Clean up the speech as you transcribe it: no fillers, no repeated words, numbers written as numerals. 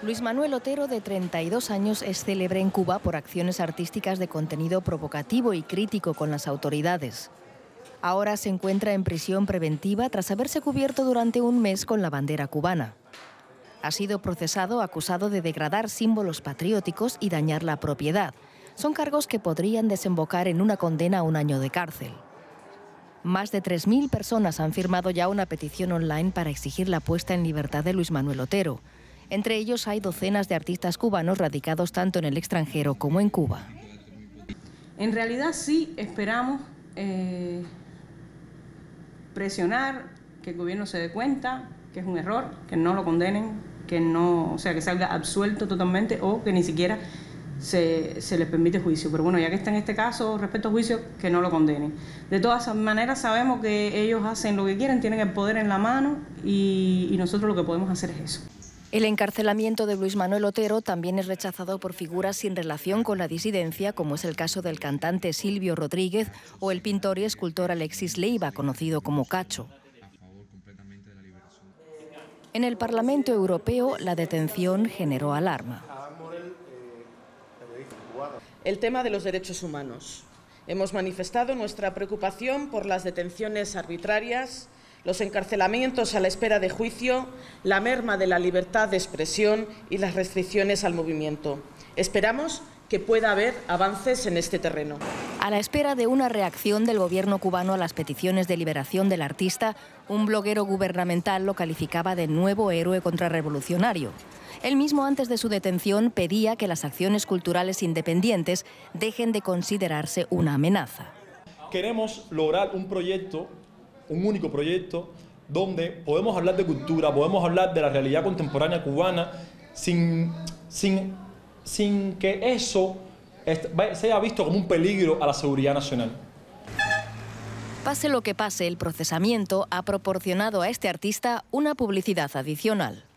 Luis Manuel Otero, de 32 años, es célebre en Cuba por acciones artísticas de contenido provocativo y crítico con las autoridades. Ahora se encuentra en prisión preventiva tras haberse cubierto durante un mes con la bandera cubana. Ha sido procesado acusado de degradar símbolos patrióticos y dañar la propiedad. Son cargos que podrían desembocar en una condena a 1 año de cárcel. Más de 3.000 personas han firmado ya una petición online para exigir la puesta en libertad de Luis Manuel Otero. Entre ellos hay docenas de artistas cubanos radicados tanto en el extranjero como en Cuba. En realidad sí esperamos presionar, que el gobierno se dé cuenta que es un error, que no lo condenen, que salga absuelto totalmente o que ni siquiera se les permite juicio. Pero bueno, ya que está en este caso, respecto a juicio, que no lo condenen. De todas maneras sabemos que ellos hacen lo que quieren, tienen el poder en la mano y nosotros lo que podemos hacer es eso. El encarcelamiento de Luis Manuel Otero también es rechazado por figuras sin relación con la disidencia, como es el caso del cantante Silvio Rodríguez o el pintor y escultor Alexis Leiva, conocido como Cacho. En el Parlamento Europeo, la detención generó alarma. El tema de los derechos humanos. Hemos manifestado nuestra preocupación por las detenciones arbitrarias, los encarcelamientos a la espera de juicio, la merma de la libertad de expresión y las restricciones al movimiento. Esperamos que pueda haber avances en este terreno. A la espera de una reacción del gobierno cubano a las peticiones de liberación del artista, un bloguero gubernamental lo calificaba de nuevo héroe contrarrevolucionario. Él mismo, antes de su detención, pedía que las acciones culturales independientes dejen de considerarse una amenaza. Queremos lograr un único proyecto, donde podemos hablar de cultura, podemos hablar de la realidad contemporánea cubana sin que eso sea visto como un peligro a la seguridad nacional. Pase lo que pase, el procesamiento ha proporcionado a este artista una publicidad adicional.